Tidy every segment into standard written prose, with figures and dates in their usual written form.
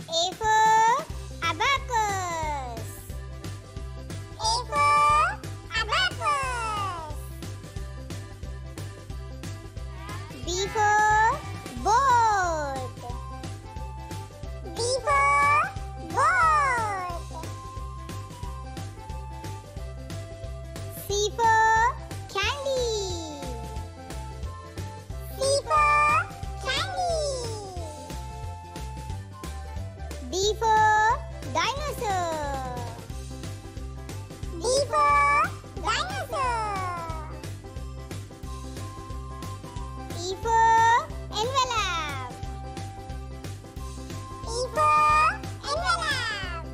A for abacus. A for abacus. B for boat. B for boat. C for candy. C for candy. D for dinosaur. D for dinosaur. E for envelope. E for envelope.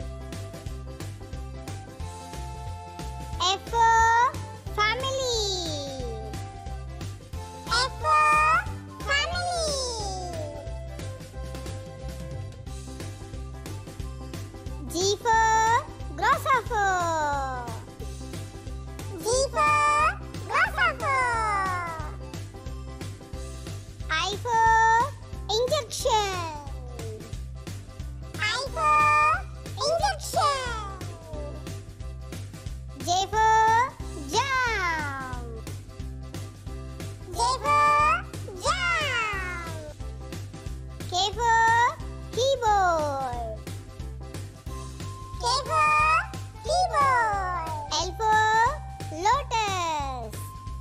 F for family. F for family. G for grasshopper. G for grasshopper. I for injection. I for injection. J for jump. J for jump. K for keyboard. K for keyboard. L for lotus.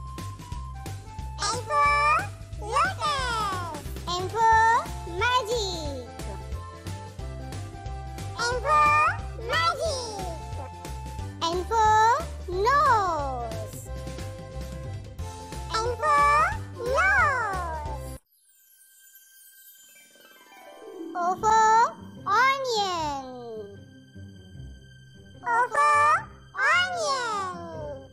L for lotus. M for magic. M for magic. N for nose. N for nose. O for onion. O for onion.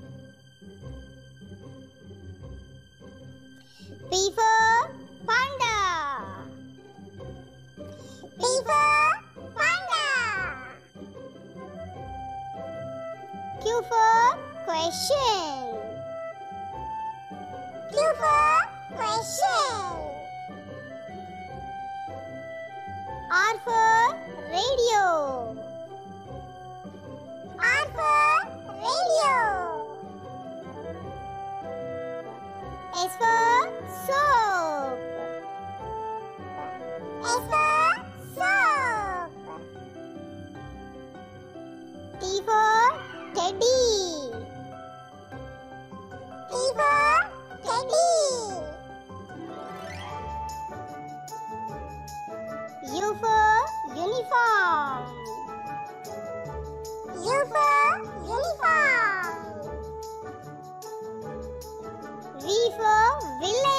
P for panda. P for panda. Q for question. Q for question. R for radio. R for radio. S for soap. S for soap. T for teddy. T for teddy. U for uniform. U for uniform. V for village.